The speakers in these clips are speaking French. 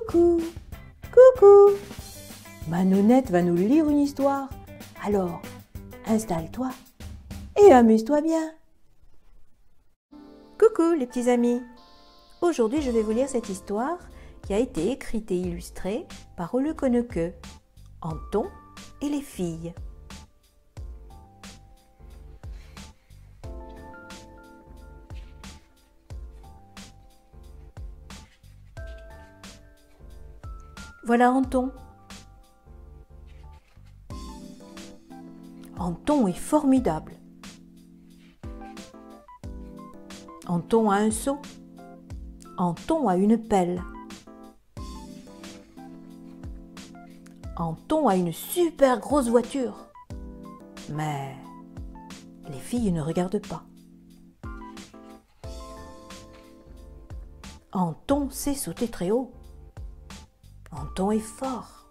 Coucou, coucou. Manounette va nous lire une histoire. Alors, installe-toi et amuse-toi bien. Coucou les petits amis. Aujourd'hui, je vais vous lire cette histoire qui a été écrite et illustrée par Ole Konneke, Anton et les filles. Voilà Anton. Anton est formidable. Anton a un seau. Anton a une pelle. Anton a une super grosse voiture. Mais les filles ne regardent pas. Anton sait sauter très haut. Anton est fort.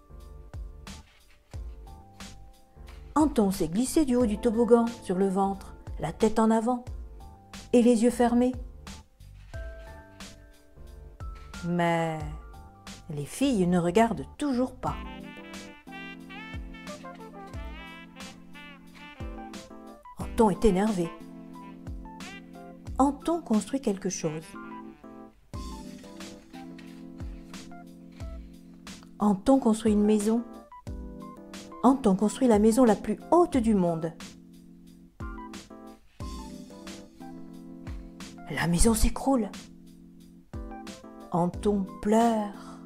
Anton s'est glissé du haut du toboggan sur le ventre, la tête en avant et les yeux fermés. Mais les filles ne regardent toujours pas. Anton est énervé. Anton construit quelque chose. Anton construit une maison. Anton construit la maison la plus haute du monde. La maison s'écroule. Anton pleure.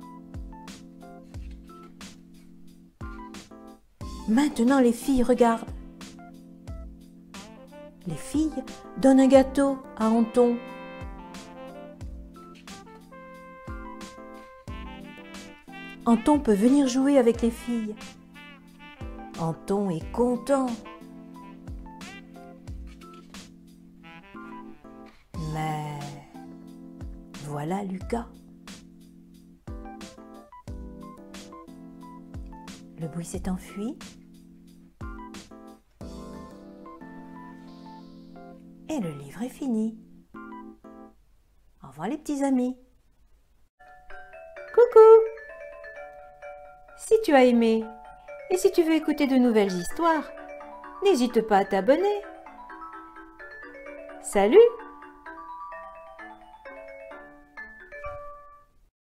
Maintenant, les filles regardent. Les filles donnent un gâteau à Anton. Anton peut venir jouer avec les filles. Anton est content. Mais voilà Lucas. Le bruit s'est enfui. Et le livre est fini. Au revoir les petits amis. Coucou! Si tu as aimé et si tu veux écouter de nouvelles histoires, n'hésite pas à t'abonner. Salut!